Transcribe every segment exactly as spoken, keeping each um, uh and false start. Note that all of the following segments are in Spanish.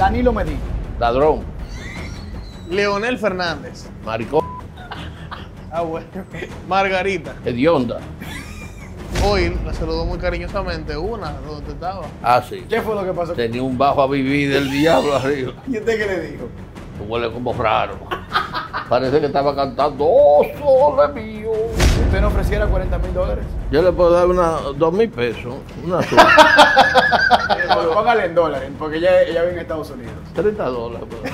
Danilo Medina. Ladrón. Leonel Fernández. Maricón. Ah, bueno. Margarita. Hedionda. Hoy la saludó muy cariñosamente. Una, donde estaba. Ah, sí. ¿Qué fue lo que pasó? Tenía un bajo a vivir del diablo arriba. ¿Y usted qué le dijo? Huele como raro. Parece que estaba cantando ¡Oh, sole mío! ¿Usted no ofreciera cuarenta mil dólares? Yo le puedo dar una, dos mil pesos, una sola. Póngale en dólares, porque ella, ella vive en Estados Unidos. treinta dólares. Pues.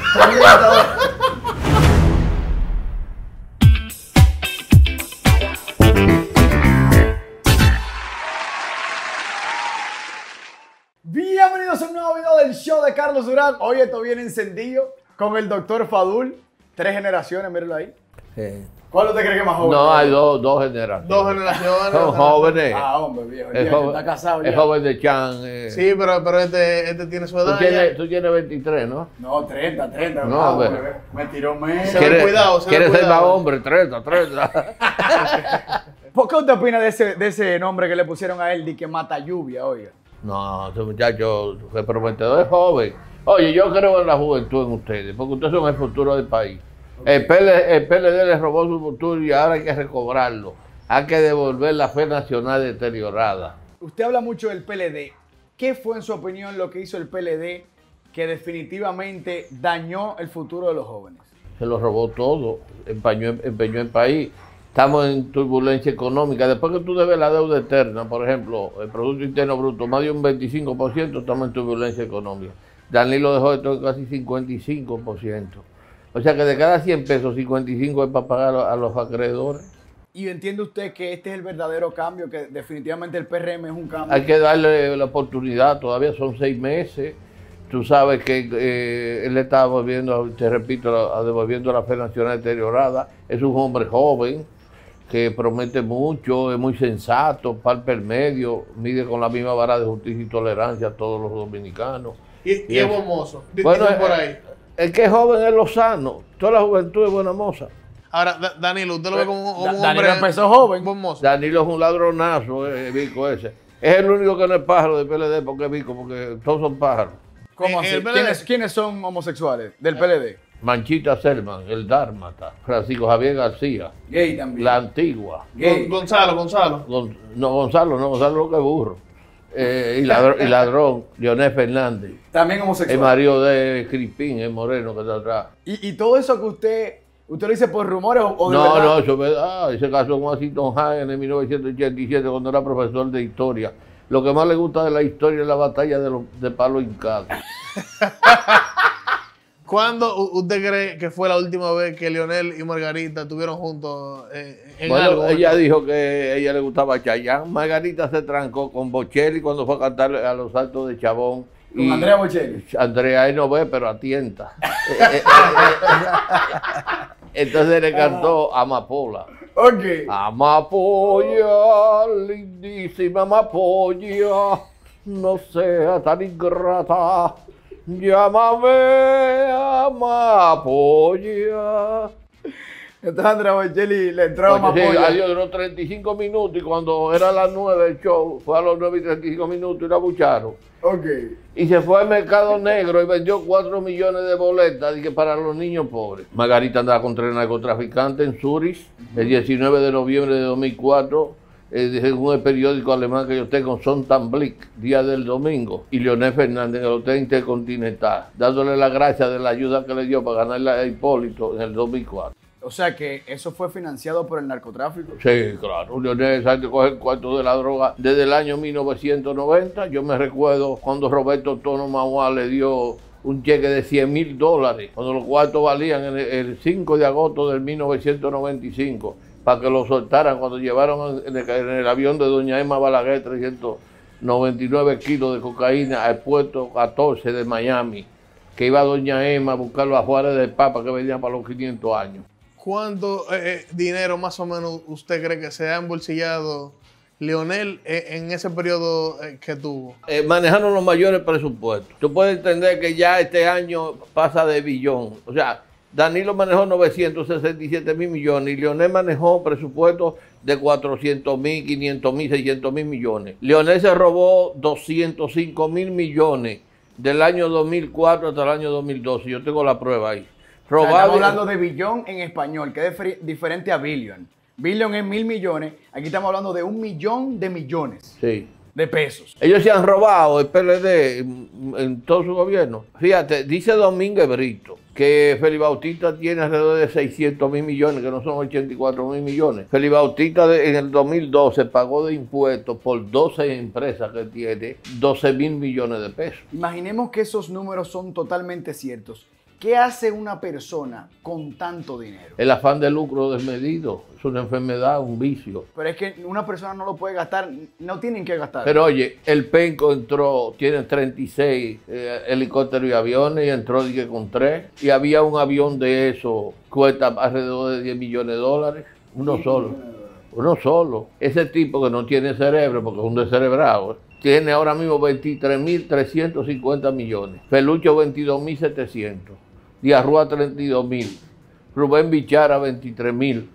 Bienvenidos a un nuevo video del show de Carlos Durán. Hoy esto viene encendido con el doctor Fadul. Tres generaciones, mírenlo ahí. Sí. ¿Cuál usted cree que es más joven? No, hay dos, dos generaciones. Dos generaciones. Son jóvenes. Ah, hombre, viejo. Es viejo, joven, está casado ya. es joven de Chan. Eh. Sí, pero, pero este, este tiene su Tú edad. tienes, ya. tú tienes veintitrés, ¿no? No, treinta, treinta. No, ah, hombre. hombre, me tiró menos. Se ve cuidado, se ve ¿Quieres ser más cuidado. hombre? treinta, treinta. ¿Por qué usted opina de ese, de ese nombre que le pusieron a él, de que mata lluvia, oiga? No, ese muchacho fue prometedor, es joven. Oye, yo creo en la juventud en ustedes, porque ustedes son el futuro del país. El P L, el P L D les robó su futuro y ahora hay que recobrarlo. Hay que devolver la fe nacional deteriorada. Usted habla mucho del P L D. ¿Qué fue, en su opinión, lo que hizo el P L D que definitivamente dañó el futuro de los jóvenes? Se lo robó todo, empeñó, empeñó el país. Estamos en turbulencia económica. Después que tú debes la deuda eterna, por ejemplo, el Producto Interno Bruto, más de un veinticinco por ciento, estamos en turbulencia económica. Danilo dejó de todo casi cincuenta y cinco por ciento. O sea que de cada cien pesos, cincuenta y cinco es para pagar a los acreedores. ¿Y entiende usted que este es el verdadero cambio, que definitivamente el P R M es un cambio? Hay que darle la oportunidad, todavía son seis meses. Tú sabes que eh, él está volviendo, te repito, a, a devolviendo la fe nacional deteriorada. Es un hombre joven que promete mucho, es muy sensato, palpa el medio, mide con la misma vara de justicia y tolerancia a todos los dominicanos. Y, y, Y es es- buen mozo. Bueno, Dicen por eh, ahí. El que es joven es lozano, toda la juventud es buena moza. Ahora, Da- Danilo, usted lo ve como, como Da- un Danilo hombre. empezó joven. Buen mozo. Danilo es un ladronazo, eh, Vico ese. Es el único que no es pájaro del P L D, porque es Vico, porque todos son pájaros. ¿Cómo En- así? en el P L D. ¿Quiénes, quiénes son homosexuales del P L D? Manchita Selman, el Dármata, Francisco Javier García, Gay también. la Antigua. Gay. Gon- Gonzalo, Gonzalo. Gon- no, Gonzalo, no, Gonzalo lo que es burro. Eh, y, ladrón, y ladrón, Leonel Fernández. También El homosexual. marido de Crispín, el moreno que está atrás. Y, y todo eso que usted, ¿usted lo dice por rumores o, o de No, verdad? no, eso es verdad. Y se casó con Washington Hagen en mil novecientos ochenta y siete cuando era profesor de historia. Lo que más le gusta de la historia es la batalla de, los, de Palo Hincado. ¿Cuándo u- usted cree que fue la última vez que Leonel y Margarita estuvieron juntos eh, en Bueno, algo? ella dijo que a ella le gustaba Chayanne. Margarita se trancó con Bocelli cuando fue a cantar a los Altos de Chabón. Con Y Andrea Bocelli. Andrea ahí no ve, pero atienta. Eh, eh, eh, eh. Entonces le cantó Amapola. Ok. Amapolla, lindísima amapolla, no sea tan ingrata, llámame amapolla. Entonces Andrea Bocelli le entraba más Oye, sí, polla. adiós, duró treinta y cinco minutos y cuando era las nueve el show, fue a los nueve y treinta y cinco minutos y la bucharon. Ok. Y se fue al mercado negro y vendió cuatro millones de boletas dije, para los niños pobres. Margarita andaba contra el narcotraficante en Zurich el diecinueve de noviembre de dos mil cuatro, eh, según el periódico alemán que yo tengo, Sonntagsblick, día del domingo. Y Leonel Fernández en el Hotel Intercontinental, dándole la gracia de la ayuda que le dio para ganarle a Hipólito en el dos mil cuatro. O sea que eso fue financiado por el narcotráfico. Sí, claro. Leonel sabe que coge el cuarto de la droga desde el año mil novecientos noventa. Yo me recuerdo cuando Roberto Tono Mahuá le dio un cheque de cien mil dólares, cuando los cuartos valían el, el cinco de agosto del mil novecientos noventa y cinco, para que lo soltaran cuando llevaron en el, en el avión de doña Emma Balaguer trescientos noventa y nueve kilos de cocaína al puerto catorce de Miami, que iba doña Emma a buscar los ajuares del Papa que venían para los quinientos años. ¿Cuánto eh, eh, dinero más o menos usted cree que se ha embolsillado Leonel eh, en ese periodo eh, que tuvo? Eh, manejando los mayores presupuestos. Tú puedes entender que ya este año pasa de billón. O sea, Danilo manejó novecientos sesenta y siete mil millones y Leonel manejó presupuestos de cuatrocientos mil, quinientos mil, seiscientos mil millones. Leonel se robó doscientos cinco mil millones del año dos mil cuatro hasta el año dos mil doce. Yo tengo la prueba ahí. O sea, estamos hablando de billón en español, que es diferente a billion. Billion es mil millones. Aquí estamos hablando de un millón de millones sí. de pesos. Ellos se han robado el P L D en, en todo su gobierno. Fíjate, dice Domínguez Brito que Félix Bautista tiene alrededor de seiscientos mil millones, que no son ochenta y cuatro mil millones. Félix Bautista de, en el dos mil doce pagó de impuestos por doce empresas que tiene doce mil millones de pesos. Imaginemos que esos números son totalmente ciertos. ¿Qué hace una persona con tanto dinero? El afán de lucro desmedido, es una enfermedad, un vicio. Pero es que una persona no lo puede gastar, no tienen que gastar. Pero oye, el Penco entró, tiene treinta y seis eh, helicópteros y aviones, y entró dije, con tres, y había un avión de eso, cuesta alrededor de diez millones de dólares, uno solo, uno solo. Ese tipo que no tiene cerebro, porque es un descerebrado, tiene ahora mismo veintitrés mil trescientos cincuenta millones, Felucho veintidós mil setecientos. Díaz Rúa treinta y dos mil, Rubén Bichara veintitrés mil,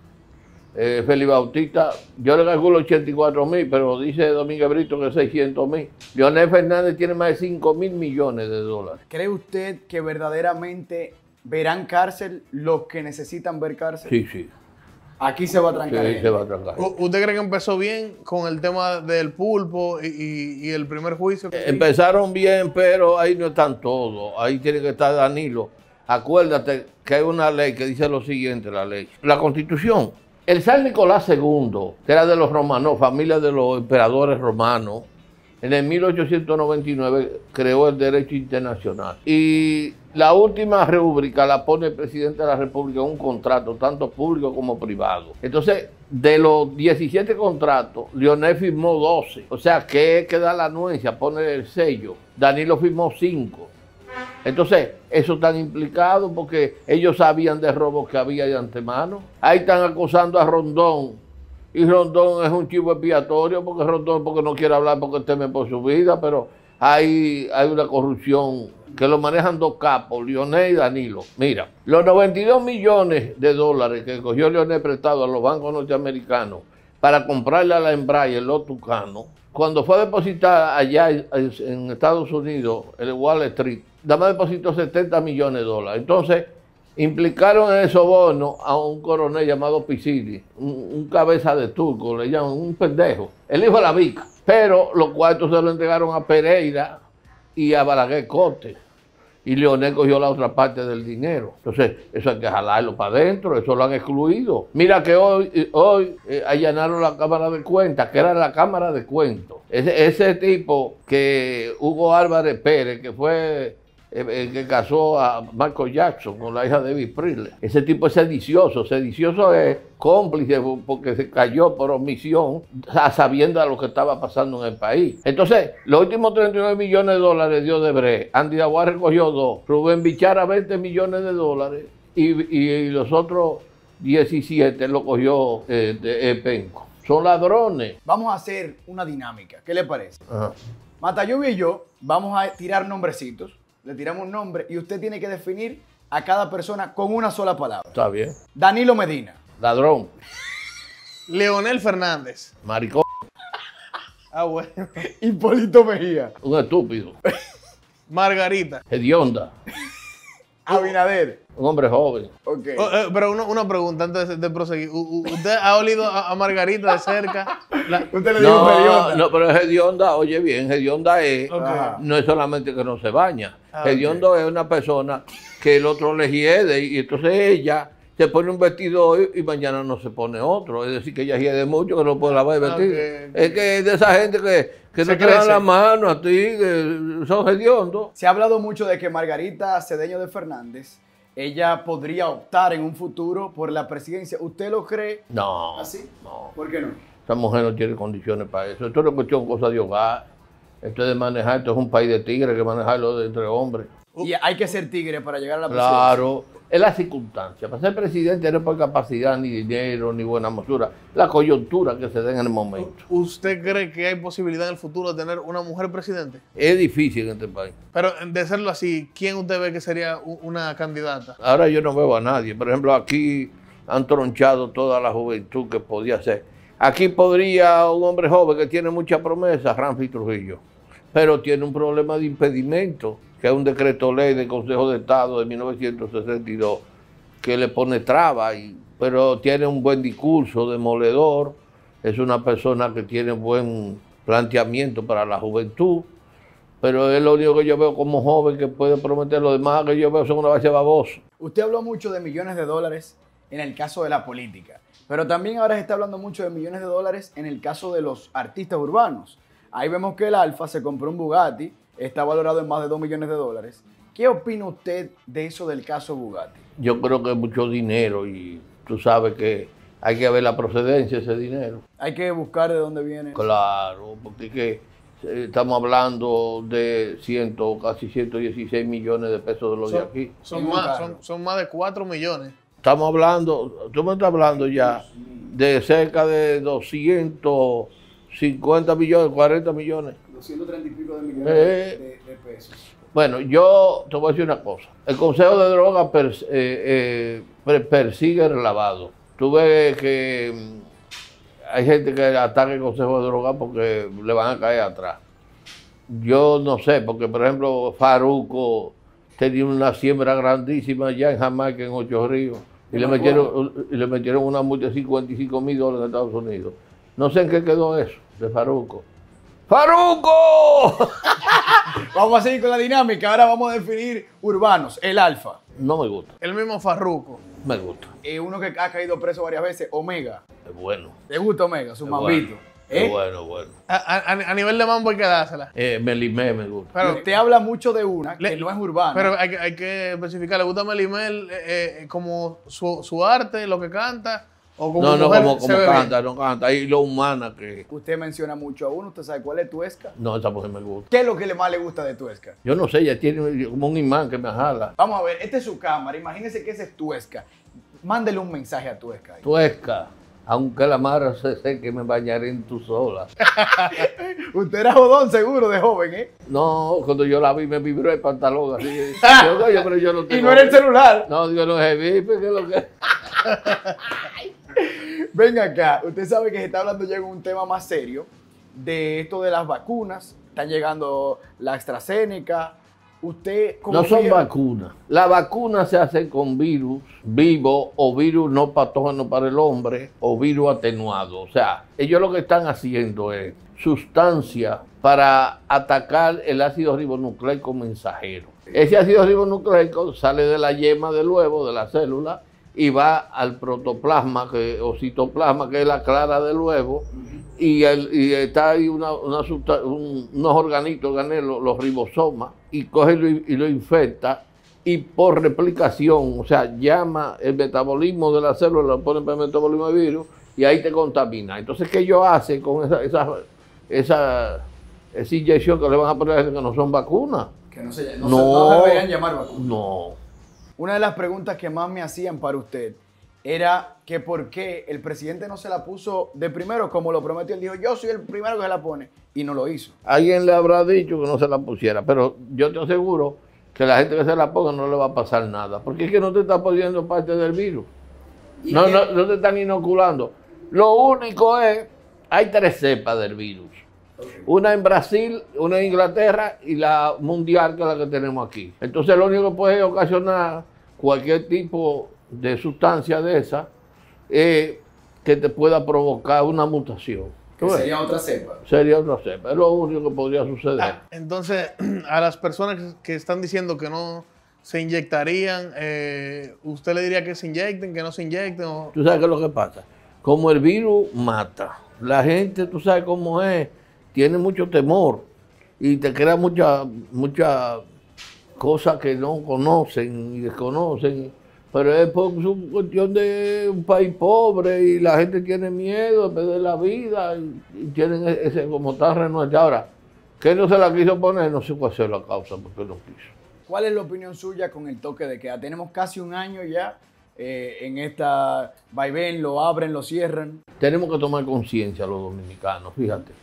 eh, Félix Bautista, yo le calculo ochenta y cuatro mil, pero dice Domínguez Brito que seiscientos mil. Leonel Fernández tiene más de cinco mil millones de dólares. ¿Cree usted que verdaderamente verán cárcel los que necesitan ver cárcel? Sí, sí. Aquí se va a trancar. Sí, se va a trancar. ¿Usted cree que empezó bien con el tema del pulpo y, y, y el primer juicio? Que Empezaron bien, pero ahí no están todos. Ahí tiene que estar Danilo. Acuérdate que hay una ley que dice lo siguiente, la ley. La Constitución. El zar Nicolás segundo, que era de los romanos, familia de los emperadores romanos, en el mil ochocientos noventa y nueve creó el derecho internacional. Y la última república la pone el presidente de la república en un contrato, tanto público como privado. Entonces, de los diecisiete contratos, Leonel firmó doce. O sea, que que da la anuencia, pone el sello. Danilo firmó cinco. Entonces, eso están implicados porque ellos sabían de robos que había de antemano. Ahí están acusando a Rondón. Y Rondón es un chivo expiatorio porque Rondón porque no quiere hablar porque teme por su vida, pero hay, hay una corrupción que lo manejan dos capos, Leonel y Danilo. Mira, los noventa y dos millones de dólares que cogió Leonel prestado a los bancos norteamericanos para comprarle a la Embraer los Tucanos, cuando fue a depositar allá en Estados Unidos, en el Wall Street, nada más depositó setenta millones de dólares. Entonces, implicaron en el soborno a un coronel llamado Pisili, un, un cabeza de turco, le llaman un pendejo, el hijo de la Vica. Pero los cuartos se lo entregaron a Pereira y a Balaguer Corte. Y Leonel cogió la otra parte del dinero. Entonces, eso hay que jalarlo para adentro, eso lo han excluido. Mira que hoy, hoy eh, allanaron la Cámara de Cuentas, que era la Cámara de Cuentos. Ese, ese tipo que Hugo Álvarez Pérez, que fue el eh, que casó a Michael Jackson con la hija de Elvis Presley. Ese tipo es sedicioso. Sedicioso es cómplice porque se cayó por omisión sabiendo a lo que estaba pasando en el país. Entonces, los últimos treinta y nueve millones de dólares dio Odebrecht. Andy Aguar recogió dos. Rubén Bichara veinte millones de dólares y, y, y los otros diecisiete lo cogió eh, de, eh, Penco. Son ladrones. Vamos a hacer una dinámica. ¿Qué le parece? Ajá. Matalluvia y yo vamos a tirar nombrecitos. Le tiramos un nombre y usted tiene que definir a cada persona con una sola palabra. Está bien. Danilo Medina. Ladrón. Leonel Fernández. Maricón. Ah, bueno. Hipólito Mejía. Un estúpido. Margarita. Hedionda. Abinader. Un hombre joven. Ok. Oh, eh, pero una, una pregunta antes de, de proseguir. U- u- ¿Usted ha olido a, a Margarita de cerca? La- Usted le dijo No, Hedionda. no, pero Hedionda, oye bien, Hedionda es, Ok. Ajá. no es solamente que no se baña. Ah, Hedionda es una persona que el otro le hiede y entonces ella se pone un vestido hoy y mañana no se pone otro. Es decir, que ella hiede mucho, que no puede lavar el Ah, vestido. ok, ok. Es que es de esa gente que, que Se no te dan crece. la mano a ti, que son hediondos. Se ha hablado mucho de que Margarita Cedeño de Fernández, ella podría optar en un futuro por la presidencia. ¿Usted lo cree No, así? no. ¿Por qué no? Esa mujer no tiene condiciones para eso. Esto no es cuestión cosa de hogar. Esto es de manejar, esto es un país de tigres, hay que manejarlo de entre hombres. Y hay que ser tigre para llegar a la presidencia. Claro, es la circunstancia. Para ser presidente no es por capacidad, ni dinero, ni buena mosura. La coyuntura que se da en el momento. ¿Usted cree que hay posibilidad en el futuro de tener una mujer presidente? Es difícil en este país. Pero de serlo así, ¿quién usted ve que sería u- una candidata? Ahora yo no veo a nadie. Por ejemplo, aquí han tronchado toda la juventud que podía ser. Aquí podría un hombre joven que tiene mucha promesa, Ramfi Trujillo, pero tiene un problema de impedimento, que es un decreto ley del Consejo de Estado de mil novecientos sesenta y dos, que le pone traba, y, pero tiene un buen discurso demoledor, es una persona que tiene buen planteamiento para la juventud, pero es lo único que yo veo como joven que puede prometer. Lo demás que yo veo son una base babosa. Usted habló mucho de millones de dólares en el caso de la política, pero también ahora se está hablando mucho de millones de dólares en el caso de los artistas urbanos. Ahí vemos que el Alfa se compró un Bugatti, está valorado en más de dos millones de dólares. ¿Qué opina usted de eso del caso Bugatti? Yo creo que es mucho dinero y tú sabes que hay que ver la procedencia de ese dinero. Hay que buscar de dónde viene. Claro, porque es que estamos hablando de ciento, casi ciento dieciséis millones de pesos de los son, de aquí. Son más, son, son más de cuatro millones. Estamos hablando, tú me estás hablando ya de cerca de doscientos cincuenta millones, cuarenta millones. doscientos treinta y pico de millones Eh, de, de pesos. Bueno, yo te voy a decir una cosa. El Consejo de Drogas pers, eh, eh, persigue el lavado. Tú ves que mm, hay gente que ataca el Consejo de Drogas porque le van a caer atrás. Yo no sé, porque por ejemplo Farruko tenía una siembra grandísima allá en Jamaica, en Ocho Ríos, y le metieron, y le metieron una multa de cincuenta y cinco mil dólares en Estados Unidos. No sé en qué quedó eso de Farruko. ¡Farruko! Vamos a seguir con la dinámica. Ahora vamos a definir urbanos. El Alfa. No me gusta. El mismo Farruko. Me gusta. Eh, uno que ha caído preso varias veces, Omega. Es bueno. ¿Te gusta Omega? Su Es mambito. bueno. ¿Eh? Es bueno, bueno. A, a, a nivel de mambo hay que dársela. Eh, Melimé me gusta. Pero, Y usted habla mucho de una que Le- no es urbana. pero hay, que- hay que especificar, ¿le gusta Melimel eh, eh, como su, su arte, lo que canta? ¿O como No, no, mujer como, se como ve canta, bien? no canta. Y lo humana que... Usted menciona mucho a uno. ¿Usted sabe cuál es Tuesca? No, esa mujer me gusta. ¿Qué es lo que le más le gusta de Tuesca? Yo no sé, ella tiene como un imán que me jala. Vamos a ver, esta es su cámara. Imagínese que ese es Tuesca. Mándele un mensaje a Tuesca. ahí. Tuesca, aunque la mar se seque, me bañaré en tus olas. Usted era jodón seguro de joven, ¿eh? No, cuando yo la vi me vibró el pantalón así. Yo, no, yo, pero yo no Y tengo- no era el celular. No, digo, no es el ¿qué es lo que? Venga acá, usted sabe que se está hablando ya en un tema más serio de esto de las vacunas. Están llegando la AstraZeneca. Usted, como No son viejo- vacunas. Las vacunas se hacen con virus vivo o virus no patógeno para el hombre o virus atenuado. O sea, ellos lo que están haciendo es sustancia para atacar el ácido ribonucleico mensajero. Ese ácido ribonucleico sale de la yema del huevo, de la célula, y va al protoplasma que, o citoplasma, que es la clara del huevo, y, el, y está ahí una, una susta- un- unos organitos, gané, los, los ribosomas, y coge y lo, y lo infecta, y por replicación, o sea, llama el metabolismo de la célula, lo ponen para el metabolismo de virus, y ahí te contamina. Entonces, ¿qué ellos hacen con esa, esa, esa, esa inyección que le van a poner a la gente que no son vacunas? Que no se, no No. se- no se deberían llamar vacunas. No. Una de las preguntas que más me hacían para usted era que por qué el presidente no se la puso de primero como lo prometió. Él dijo, yo soy el primero que se la pone, y no lo hizo. Alguien le habrá dicho que no se la pusiera, pero yo te aseguro que la gente que se la ponga no le va a pasar nada, porque es que no te está poniendo parte del virus. ¿Y No, qué- no, no te están inoculando. Lo único es, hay tres cepas del virus. Una en Brasil, una en Inglaterra y la mundial, que es la que tenemos aquí. Entonces lo único que puede ocasionar cualquier tipo de sustancia de esa es que te pueda provocar una mutación. Que ¿Tú ves? sería otra cepa. Sería otra cepa. Es lo único que podría suceder. Ah, entonces, a las personas que- que están diciendo que no se inyectarían, eh, ¿usted le diría que se inyecten, que no se inyecten? O... ¿Tú sabes qué es lo que pasa? Como el virus mata, la gente, tú sabes cómo es, tiene mucho temor y te crea muchas mucha cosas que no conocen y desconocen, pero es por su cuestión de un país pobre y la gente tiene miedo de perder la vida y, y tienen ese como tan renuente. Ahora, que no se la quiso poner, no sé cuál sea la causa, porque no quiso. ¿Cuál es la opinión suya con el toque de queda? Tenemos casi un año ya eh, en esta vaivén, lo abren, lo cierran. Tenemos que tomar conciencia los dominicanos, fíjate.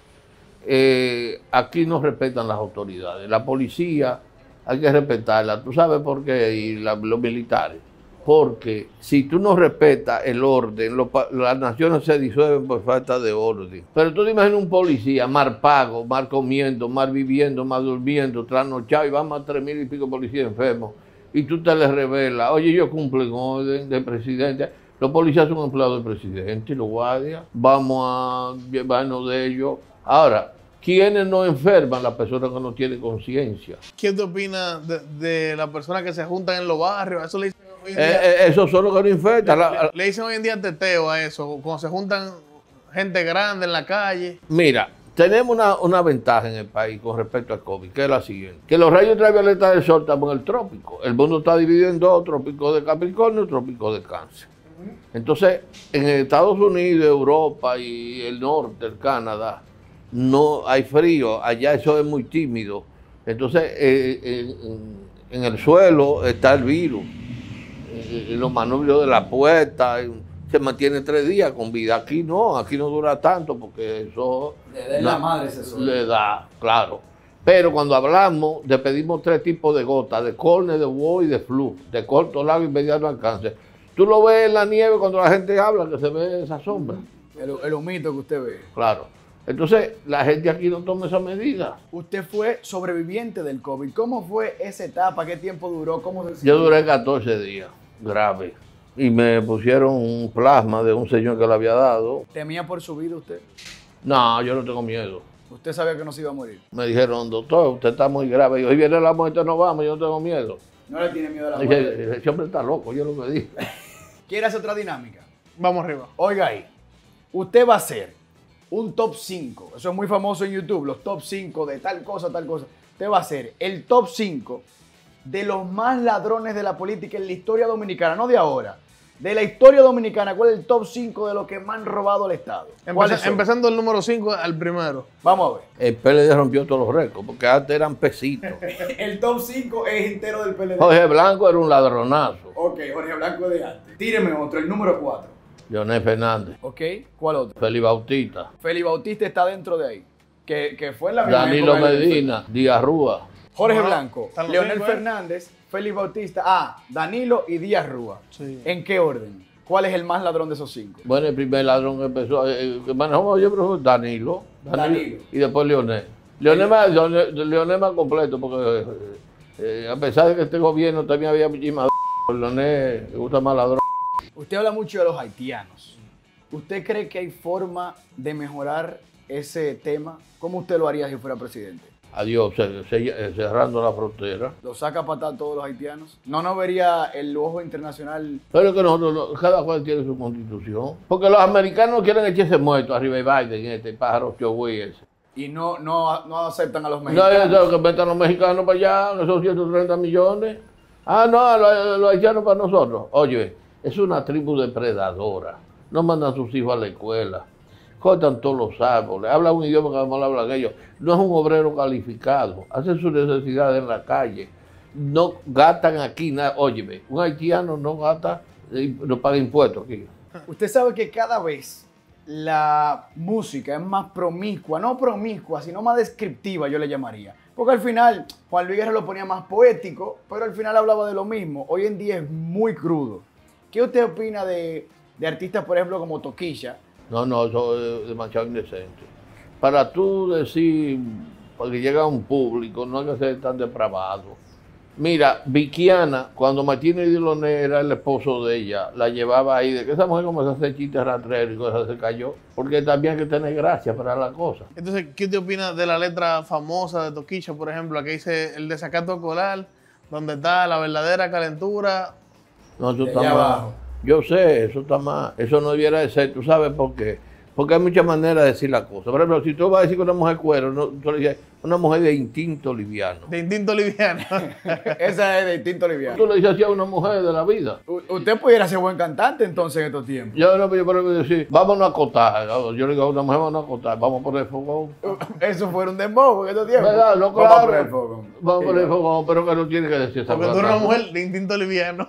Eh, aquí no respetan las autoridades. La policía hay que respetarla. ¿Tú sabes por qué? Y la- los militares. Porque si tú no respetas el orden, lo, las naciones se disuelven por falta de orden. Pero tú te imaginas un policía mal pago, mal comiendo, mal viviendo, mal durmiendo, trasnochado, y van más tres mil y pico policías enfermos, y tú te les revelas, oye, ellos cumplen orden del presidente. Los policías son empleados del presidente y los guardias. Vamos a llevarnos de ellos. Ahora, ¿quiénes no enferman? Las personas que no tienen conciencia. ¿Qué te opina de, de las personas que se juntan en los barrios? Eso le dicen hoy en Eh, día, eh, esos son los que no infectan. le, La- le- le dicen hoy en día teteo a eso, cuando se juntan gente grande en la calle. Mira, tenemos una, una ventaja en el país con respecto al COVID, que es la siguiente. Que los rayos ultravioletas del sol estamos en el trópico. El mundo está dividido en dos, trópico de Capricornio y trópico de Cáncer. Entonces, en Estados Unidos, Europa y el norte, el Canadá, no hay frío, allá eso es muy tímido. Entonces, eh, en, en el suelo está el virus, en los manubrios de la puerta, se mantiene tres días con vida. Aquí no, aquí no dura tanto porque eso Le da en la madre ese sol. le da, claro. Pero cuando hablamos, le pedimos tres tipos de gotas, de córnea, de WOW y de flu, de corto, largo y mediano alcance. Tú lo ves en la nieve cuando la gente habla, que se ve esa sombra. El, el humito que usted ve. Claro. Entonces, la gente aquí no toma esa medida. Usted fue sobreviviente del COVID. ¿Cómo fue esa etapa? ¿Qué tiempo duró? ¿Cómo se Yo duré catorce días, grave. Y me pusieron un plasma de un señor que le había dado. ¿Temía por su vida usted? No, yo no tengo miedo. ¿Usted sabía que no se iba a morir? Me dijeron, doctor, usted está muy grave. Y hoy viene la muerte, no vamos, yo no tengo miedo. ¿No le tiene miedo a la Dije, muerte? ese hombre está loco, yo lo que dije. ¿Quiere hacer otra dinámica? Vamos arriba. Oiga ahí. Usted va a hacer un top cinco. Eso es muy famoso en YouTube. Los top cinco de tal cosa, tal cosa. Usted va a hacer el top cinco de los más ladrones de la política en la historia dominicana. No de ahora. De la historia dominicana. ¿Cuál es el top cinco de los que más han robado al Estado? ¿Cuáles Empeza- son? empezando el número cinco al primero. Vamos a ver. El P L D rompió todos los récords, porque antes eran pesitos. El top cinco es entero del P L D. Jorge Blanco era un ladronazo. Ok, Jorge Blanco de antes. Tíreme otro, el número cuatro. Leonel Fernández, Ok, ¿cuál otro? Félix Bautista, Félix Bautista está dentro de ahí. Que, que fue en la misma Danilo época del- Medina, Díaz Rúa. Jorge Ajá, Blanco, están los Leonel cinco, ¿eh? Fernández, Félix Bautista, ah, Danilo y Díaz Rúa. Sí. ¿En qué orden? ¿Cuál es el más ladrón de esos cinco? Bueno, el primer ladrón que empezó, eh, que manejó yo creo fue Danilo, Danilo. y después Leonel. Leonel más, Leonel, Leonel más completo, porque eh, eh, a pesar de que este gobierno también había muchísimas Leonel le gusta más ladrón. Usted habla mucho de los haitianos. ¿Usted cree que hay forma de mejorar ese tema? ¿Cómo usted lo haría si fuera presidente? Adiós, se- se- cerrando la frontera. ¿Lo saca a patar todos los haitianos? ¿No nos vería el ojo internacional? Pero que nosotros, no- cada cual tiene su constitución. Porque los americanos quieren echarse muertos arriba de Biden, este pájaro Chihuahua ese. Y no, no, no aceptan a los No, mexicanos. eso que metan los mexicanos para allá, que son ciento treinta millones. Ah, no, los, los haitianos para nosotros. Oye, es una tribu depredadora. No mandan a sus hijos a la escuela. Cortan todos los árboles. Hablan un idioma que no lo hablan ellos. No es un obrero calificado. Hacen sus necesidades en la calle. No gastan aquí nada. Óyeme, un haitiano no gasta, eh, no paga impuestos aquí. Usted sabe que cada vez la música es más promiscua, no promiscua, sino más descriptiva, yo le llamaría. Porque al final, Juan Luis Guerra lo ponía más poético, pero al final hablaba de lo mismo. Hoy en día es muy crudo. ¿Qué usted opina de, de artistas, por ejemplo, como Toquilla? No, no, eso es demasiado indecente. Para tú decir, porque llega un público, no hay que ser tan depravado. Mira, Vickiana, cuando Martínez Diloné era el esposo de ella, la llevaba ahí, de que esa mujer comenzó a hacer chistes rastreros y cosas, se cayó. Porque también hay que tener gracia para la cosa. Entonces, ¿qué te opinas de la letra famosa de Toquilla, por ejemplo, la que dice el desacato escolar, donde está la verdadera calentura? No, eso De está allá mal. abajo. Yo sé, eso está mal. Eso no debiera de ser. ¿Tú sabes por qué? Porque hay muchas maneras de decir las cosas. Por ejemplo, si tú vas a decir que una mujer cuero, no, tú le dices una mujer de instinto liviano. De instinto liviano. Esa es de Tinto Liviano. Tú le dices así a una mujer de la vida. U- Usted pudiera ser buen cantante entonces en estos tiempos. Yo no, yo puedo decir, vámonos a acotar. Yo le digo a una mujer, vámonos a acotar. Vamos a poner fogón. Eso fue un dembow en estos tiempos. ¿Verdad? No, Vamos a claro. poner el fogón. Vamos a poner fogón, pero que no tiene que decir esa Porque tú eres cosa. una mujer de instinto liviano.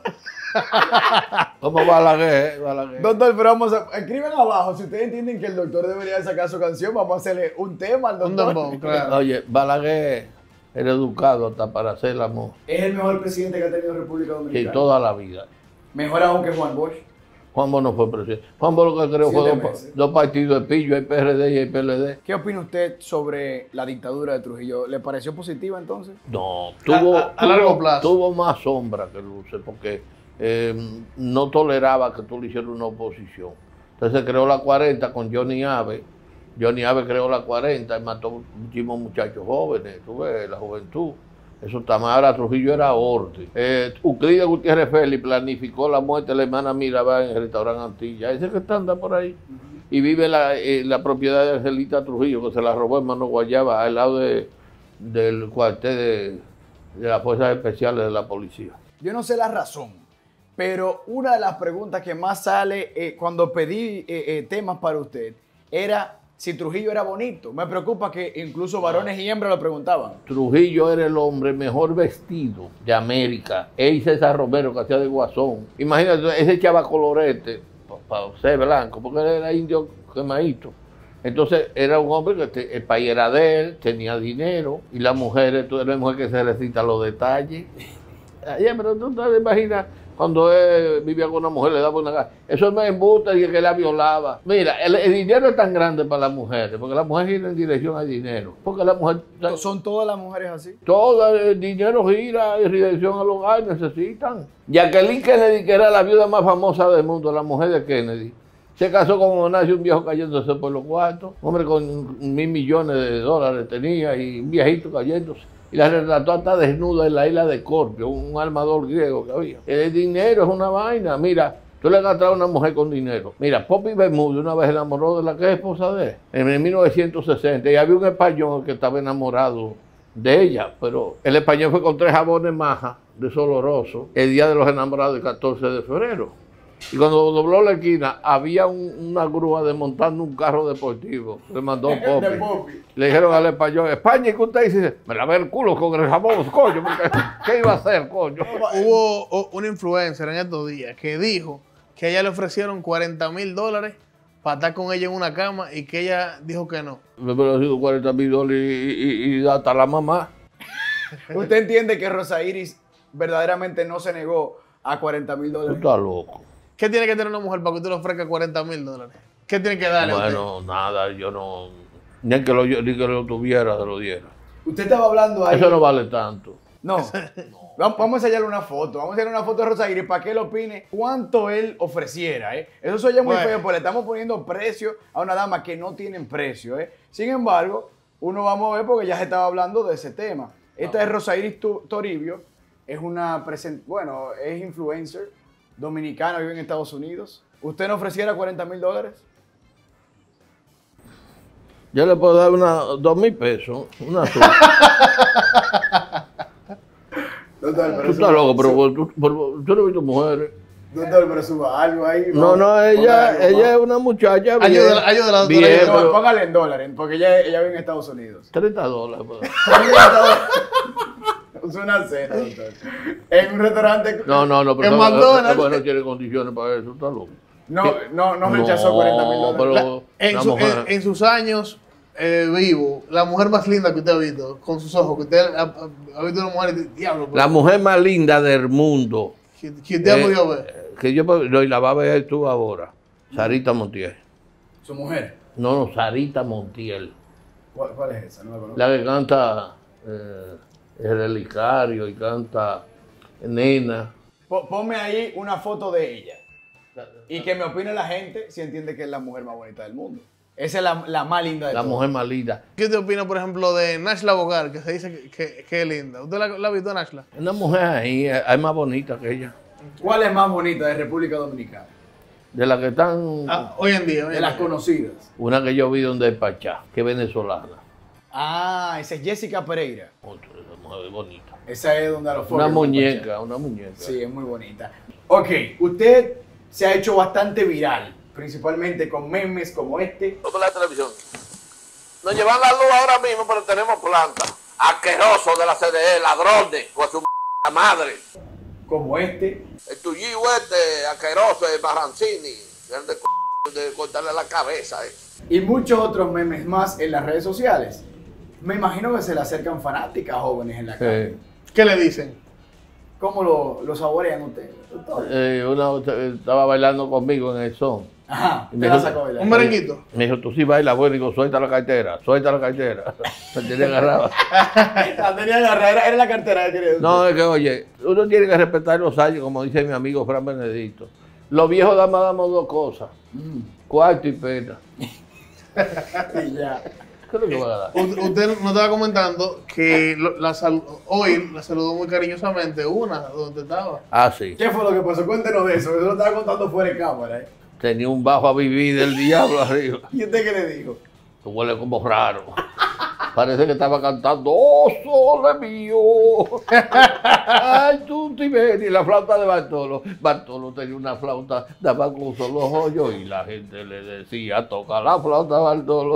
¿Cómo Balaguer? Balaguer. Doctor, pero vamos a... Escriben abajo, si ustedes entienden que el doctor debería sacar su canción, vamos a hacerle un tema al Un doctor. dembow, claro. Oye, Balaguer era educado hasta para hacer el amor. Es el mejor presidente que ha tenido República Y Dominicana. toda la vida. Mejor aún que Juan Bosch. Juan Bosch no fue presidente. Juan Bosch lo que creó fue dos, dos partidos de pillo, el P R D y el P L D. ¿Qué opina usted sobre la dictadura de Trujillo? ¿Le pareció positiva entonces? No, tuvo, a, a, a largo tuvo, plazo. tuvo más sombra que luces porque eh, no toleraba que tú le hicieras una oposición. Entonces creó la cuarenta con Johnny Abe. Johnny Abe creó la cuarenta y mató muchísimos muchachos jóvenes, tú ves, la juventud. Eso está mal. Ahora Trujillo era orden. Eh, Euclides Gutiérrez Félix planificó la muerte de la hermana Mirabal en el restaurante Antilla. Ese que está anda por ahí. Uh-huh. Y vive la, eh, la propiedad de Angelita Trujillo, que se la robó hermano Guayaba, al lado de, del cuartel de, de las Fuerzas Especiales de la Policía. Yo no sé la razón, pero una de las preguntas que más sale eh, cuando pedí eh, eh, temas para usted era si Trujillo era bonito. Me preocupa que incluso varones y hembras lo preguntaban. Trujillo era el hombre mejor vestido de América. Él y César Romero, que hacía de guasón. Imagínate, ese echaba colorete para ser blanco, porque él era indio quemadito. Entonces era un hombre que te, el país era de él, tenía dinero, y las mujeres, tú eres la mujer que se recita los detalles. Oye, pero tú te imaginas cuando él vivía con una mujer, le daba una gana. Eso me embusta y que la violaba. Mira, el, el dinero es tan grande para las mujeres, porque las mujeres giran en dirección al dinero. Porque la mujer... ¿Son todas las mujeres así? Todo el dinero gira en dirección al hogar, necesitan. Jacqueline Kennedy, que era la viuda más famosa del mundo, la mujer de Kennedy, se casó con nació un viejo cayéndose por los cuartos, un hombre con mil millones de dólares tenía y un viejito cayéndose. Y la retrató hasta desnuda en la isla de Corpio, un armador griego que había. El dinero es una vaina. Mira, tú le gastas a una mujer con dinero. Mira, Poppy Bermúdez una vez enamoró de la que es esposa de él, en mil novecientos sesenta, y había un español que estaba enamorado de ella, pero el español fue con tres jabones maja de Soloroso el día de los enamorados, el catorce de febrero. Y cuando dobló la esquina, había un, una grúa desmontando un carro deportivo. Le mandó Poppy. Le dijeron al español, España, ¿y qué usted dice? Me lavé el culo con el jabón, coño. Porque, ¿qué iba a hacer, coño? Hubo una influencer en estos días que dijo que a ella le ofrecieron cuarenta mil dólares para estar con ella en una cama y que ella dijo que no. Me ofrecieron cuarenta mil dólares y, y, y hasta la mamá. ¿Usted entiende que Rosa Iris verdaderamente no se negó a cuarenta mil dólares? Tú estás loco. ¿Qué tiene que tener una mujer para que usted le ofrezca cuarenta mil dólares? ¿Qué tiene que darle bueno, a usted? Nada, yo no... Ni que, lo, ni que lo tuviera, se lo diera. Usted estaba hablando ahí... Eso no vale tanto. No. no. Vamos a enseñarle una foto. Vamos a enseñarle una foto de Rosa Iris para que él opine cuánto él ofreciera. ¿eh? Eso se oye muy bueno. feo, porque le estamos poniendo precio a una dama que no tienen precio. ¿eh? Sin embargo, uno vamos a ver porque ya se estaba hablando de ese tema. Esta ah. es Rosa Iris Toribio. Es una present... Bueno, es influencer dominicana, vive en Estados Unidos. ¿Usted no ofreciera cuarenta mil dólares? Yo le puedo dar una, dos mil pesos, una sola. Doctor, pero tú estás loco, pero tú, pero, yo no he visto mujeres. Doctor, pero suba algo ahí. No, no, no ella, algo, ella es una muchacha. Ayúdala, ayúdala, doctor. Bien, ayúdala. pero, póngale en dólares, porque ella, ella vive en Estados Unidos. treinta dólares. Pues. Es una cena, doctor. En un restaurante. No, no, no, pero en no, McDonald's. No, no tiene condiciones para eso, está loco. No, no, no rechazó cuarenta mil dólares. Pero la, en, su, en, en sus años eh, vivo, la mujer más linda que usted ha visto, con sus ojos, que usted ha, ha, ha visto una mujer de diablo. Pero, la mujer más linda del mundo. Que, que usted eh, ha podido ver. Que yo no, y la va a ver tú ahora. Sarita Montiel. ¿Su mujer? No, no, Sarita Montiel. ¿Cuál, cuál es esa? No la conozco. La que canta eh, El Relicario y canta Nena. Ponme ahí una foto de ella. Y que me opine la gente si entiende que es la mujer más bonita del mundo. Esa es la, la más linda de La todas. mujer más linda. ¿Qué te opina, por ejemplo, de Nashla Bogar, que se dice que, que, que es linda? ¿Usted la, la ha visto, Nashla? Una mujer ahí, es más bonita que ella. ¿Cuál es más bonita de República Dominicana? De las que están... Ah, hoy en día. Hoy de en las día. conocidas. Una que yo vi donde es Pachá, que es venezolana. Ah, esa es Jessica Pereira. Otra, esa mujer es bonita. Esa es donde a los Una muñeca, una muñeca. Sí, es muy bonita. Ok, usted se ha hecho bastante viral, principalmente con memes como este. Vamos a la televisión. Nos llevan la luz ahora mismo, pero tenemos planta. Asqueroso de la C D E, ladrones, con su m madre. Como este. El tuyo este, asqueroso, el Barrancini, el de, c de cortarle la cabeza. Eh. Y muchos otros memes más en las redes sociales. Me imagino que se le acercan fanáticas jóvenes en la calle. Sí. ¿Qué le dicen? ¿Cómo lo, lo saborean ustedes? Eh, una estaba bailando conmigo en el son. Ajá, Y te me la dijo- sacó a bailar. Un merenguito. Me dijo, tú sí bailas, bueno, digo, suelta la cartera, suelta la cartera. Me tenía agarrado. La tenía agarrada, era, era la cartera que quería decir. No, es que, oye, uno tiene que respetar los años, como dice mi amigo Fran Benedicto. Los viejos damas damos dos cosas, Mm, cuarto y pena. y ya. ¿Qué es lo que va a dar? U- Usted nos estaba comentando que lo- la sal- hoy la saludó muy cariñosamente una donde estaba. Ah, sí. ¿Qué fue lo que pasó? Cuéntenos de eso. Eso lo estaba contando fuera de cámara. ¿eh? Tenía un bajo a vivir del diablo arriba. ¿Y usted qué le dijo? Tú huele como raro. Parece que estaba cantando, ¡oh, sole mío! ¡Ay, tú te ven! Y la flauta de Bartolo. Bartolo tenía una flauta, daba con un solo hoyo y la gente le decía, toca la flauta, Bartolo.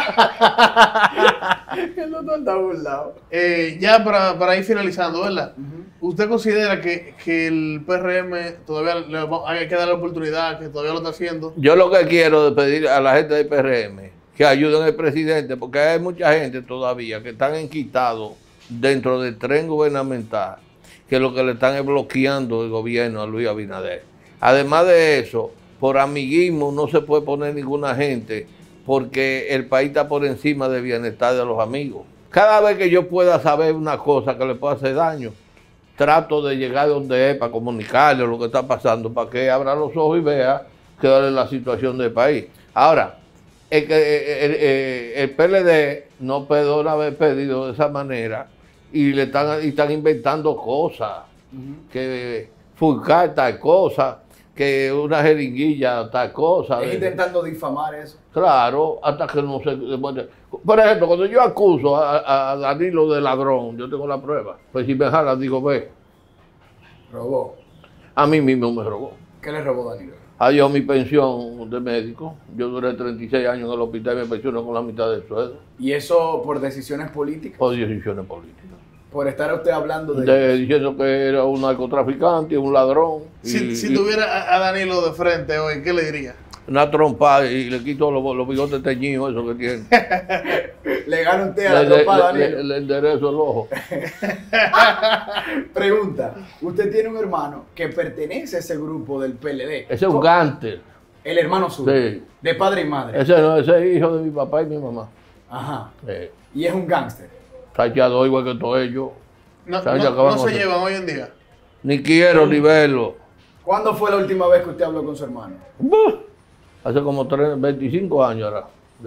El doctor está burlado. Eh, ya para, para ir finalizando, ¿verdad? ¿Usted considera que, que el P R M todavía le va- hay que darle la oportunidad, que todavía lo está haciendo? Yo lo que quiero es pedir a la gente del P R M que ayuden al presidente, porque hay mucha gente todavía que están enquitados dentro del tren gubernamental, que lo que le están es bloqueando el gobierno a Luis Abinader. Además de eso, por amiguismo no se puede poner ninguna gente, porque el país está por encima del bienestar de los amigos. Cada vez que yo pueda saber una cosa que le pueda hacer daño, trato de llegar donde es para comunicarle lo que está pasando, para que abra los ojos y vea cuál es la situación del país. Ahora, el, que- el, el- el P L D no perdona haber perdido de esa manera y le están, y están inventando cosas, que Fulcar tal cosa, que una jeringuilla tal cosa. Es intentando difamar eso. Claro, hasta que no se... Por ejemplo, cuando yo acuso a, a Danilo de ladrón, yo tengo la prueba. Pues si me jalan, digo, ve, Robó. a mí mismo me robó. ¿Qué le robó Danilo? Adiós mi pensión de médico. Yo duré treinta y seis años en el hospital y me pensioné con la mitad del sueldo. Y eso por decisiones políticas. Por decisiones políticas. Por estar usted hablando de... De- diciendo que era un narcotraficante, un ladrón. Si, y- si y tuviera a, a Danilo de frente hoy, ¿qué le diría? una trompa y le quito los, los bigotes teñidos, eso que tiene. Le gana usted a la Le, le- tropa a le- Danilo. le enderezo el ojo. Pregunta. Usted tiene un hermano que pertenece a ese grupo del P L D. Ese es un gánster. El hermano suyo. Sí. De padre y madre. Ese no, ese es hijo de mi papá y mi mamá. Ajá. Eh, Y es un gángster. Tachado igual que todos ellos. No, ¿Sabes? no- Acabamos no se de- llevan hoy en día. Ni quiero ni verlo. ¿Cuándo fue la última vez que usted habló con su hermano? Buh. Hace como tres, veinticinco años ahora.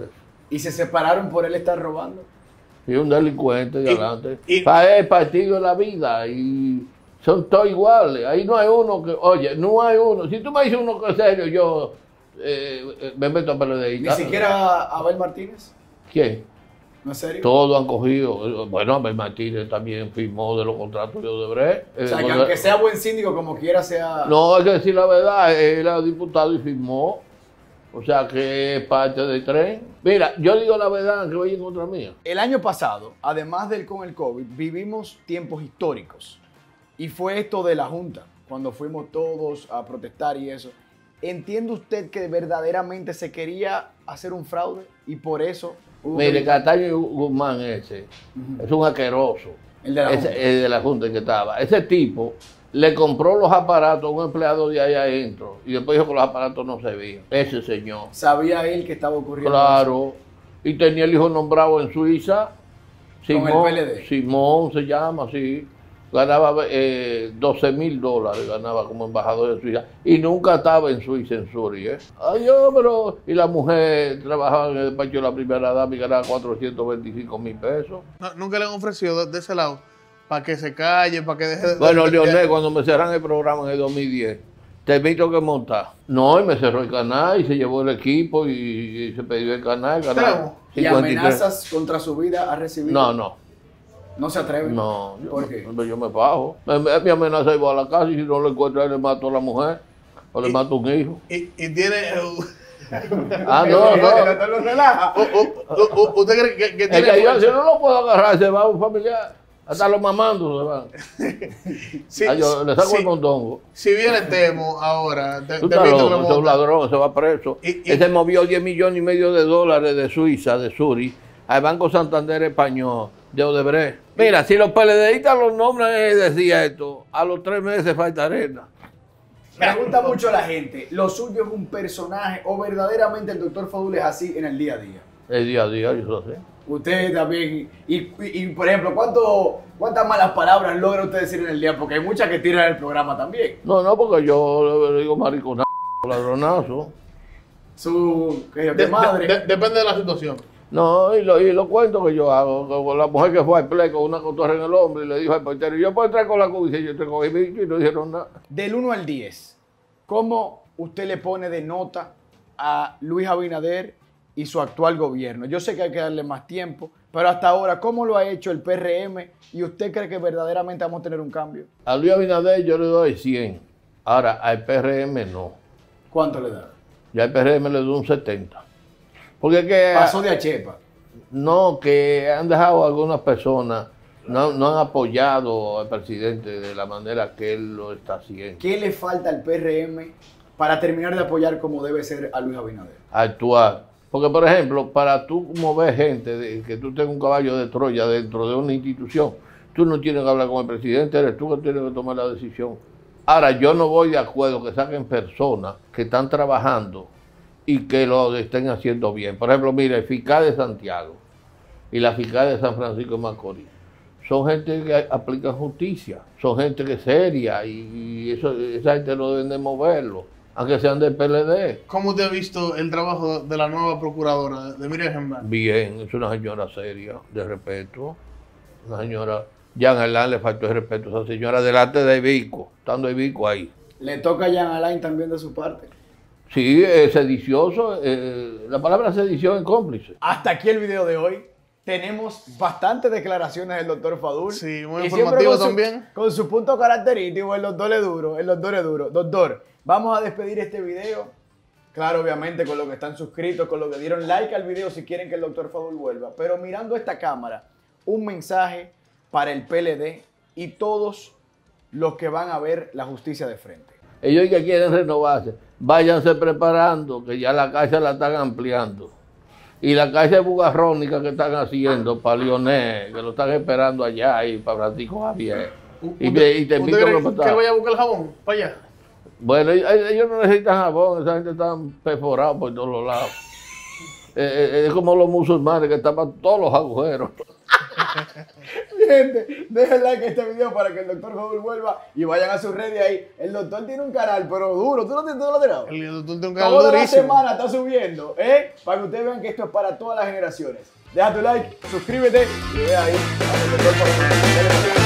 ¿Y se separaron por él estar robando? Y un delincuente de Y- adelante. y- Para el partido de la vida. Y son todos iguales. Ahí no hay uno que. Oye, no hay uno. Si tú me dices uno que es serio, yo eh, eh, me meto a P L D. Ni siquiera Abel Martínez. ¿Quién? ¿No es serio? Todos han cogido. Bueno, Abel Martínez también firmó de los contratos de Odebrecht. O sea, Eh, que cuando- aunque sea buen síndico, como quiera sea... No, hay que decir la verdad, él era diputado y firmó. O sea que es parte del tren. Mira, yo digo la verdad que voy en contra mía. El año pasado, además del con el COVID, vivimos tiempos históricos. Y fue esto de la Junta, cuando fuimos todos a protestar y eso. ¿Entiende usted que verdaderamente se quería hacer un fraude? Y por eso... hubo Mire, que- Cataño Guzmán ese es un asqueroso. El de la Ese- Junta. el de la Junta en que estaba. Ese tipo le compró los aparatos a un empleado de ahí adentro y después dijo que los aparatos no servían. Ese señor. Sabía él que estaba ocurriendo Claro. Y tenía el hijo nombrado en Suiza. Con el Simón, P L D. Simón se llama así. Ganaba eh, doce mil dólares, ganaba como embajador de Suiza. Y nunca estaba en Suiza, en Zurich. ¿eh? Ay, yo, pero... Y la mujer trabajaba en el despacho de la primera dama y ganaba cuatrocientos veinticinco mil pesos. No, nunca le han ofrecido de, de ese lado para que se calle, para que deje de... Bueno, de- Leonel, cuando me cerran el programa en el dos mil diez, te invito que montar. No, y me cerró el canal y se llevó el equipo y, y se perdió el canal. ¿Cómo? Ganaba Y cincuenta y tres. amenazas contra su vida ha recibido. No, no. No se atreven. No, yo, ¿Por qué? yo me bajo. Me, me- mi amenaza es ir a la casa y si no lo encuentro, le mato a la mujer o le Y- mato a un hijo. Y, y tiene... uh, Ah, no, no. Esto lo relaja. uh, uh, uh, ¿Usted cree que, que Es tiene que yo, fuerza? si no lo puedo agarrar, se va un familiar. Hasta los mamando se van. Si, Ah, yo le saco si- el mondongo. si viene Temo ahora, te, Tú te estás invito loco, que lo ese es un monte. ladrón, se va preso. Y- y- Ese movió diez millones y medio de dólares de Suiza, de Zurich, al Banco Santander Español, de Odebrecht. Mira, si los PLDistas los nombran, eh, decía esto, a los tres meses falta arena. Pregunta mucho a la gente, ¿lo suyo es un personaje o verdaderamente el doctor Fadul es así en el día a día? El día a día, yo lo sé. Usted también, y, y, y, por ejemplo, ¿cuánto, ¿cuántas malas palabras logra usted decir en el día? Porque hay muchas que tiran el programa también. No, no, porque yo le digo mariconazo, ladronazo. Su que yo, De- de madre. de- de- depende de la situación. No, y lo, y lo cuento que yo hago, con la mujer que fue al play con una cotorra en el hombro y le dijo al portero, yo puedo entrar con la cuba, y yo te cogí bicho y no dijeron nada. Del uno al diez, ¿cómo usted le pone de nota a Luis Abinader y su actual gobierno? Yo sé que hay que darle más tiempo, pero hasta ahora, ¿cómo lo ha hecho el P R M? ¿Y usted cree que verdaderamente vamos a tener un cambio? A Luis Abinader yo le doy cien, ahora al P R M no. ¿Cuánto le da? Ya al P R M le doy un setenta. Porque es que... Pasó de a chepa. No, que han dejado algunas personas, no, no han apoyado al presidente de la manera que él lo está haciendo. ¿Qué le falta al P R M para terminar de apoyar como debe ser a Luis Abinader? Actuar. Porque, por ejemplo, para tú mover gente, de, que tú tengas un caballo de Troya dentro de una institución, tú no tienes que hablar con el presidente, eres tú que tienes que tomar la decisión. Ahora, yo no voy de acuerdo que saquen personas que están trabajando y que lo estén haciendo bien. Por ejemplo, mira, el fiscal de Santiago y la fiscal de San Francisco de Macorís son gente que aplican justicia, son gente que es seria y, y eso, esa gente no deben de moverlo, aunque sean del P L D. ¿Cómo usted ha visto el trabajo de la nueva procuradora, de Miriam Germán? Bien, es una señora seria, de respeto. Una señora, Jean Alain le faltó el respeto a esa señora delante de Ibico, estando Ibico ahí. ¿Le toca a Jean Alain también de su parte? Sí, es sedicioso, eh, la palabra sedición es cómplice. Hasta aquí el video de hoy. Tenemos bastantes declaraciones del doctor Fadul. Sí, muy Y siempre informativo con su- también. Con su punto característico, el doctor es duro, el doctor es duro. Doctor, vamos a despedir este video. Claro, obviamente, con los que están suscritos, con los que dieron like al video si quieren que el doctor Fadul vuelva. Pero mirando esta cámara, un mensaje para el P L D y todos los que van a ver la justicia de frente. Ellos que quieren renovarse, váyanse preparando, que ya la cárcel la están ampliando. Y la cárcel bugarrónica que están haciendo para Lionel, que lo están esperando allá, y para Francisco Javier. Y, te- y te invito ¿Usted a cree votar. que él vaya a buscar el jabón para allá? Bueno, ellos ellos no necesitan jabón, esa gente está perforada por todos los lados. Eh, eh, es como los musulmanes que tapan todos los agujeros. Gente, dejen like a este video para que el doctor Fadul vuelva y vayan a sus redes ahí. El doctor tiene un canal, pero duro. ¿Tú no tienes todo lo tirado? El doctor tiene un canal Toda la durísimo. semana está subiendo, ¿eh? Para que ustedes vean que esto es para todas las generaciones. Deja tu like, suscríbete y ve ahí. a el doctor Fadul.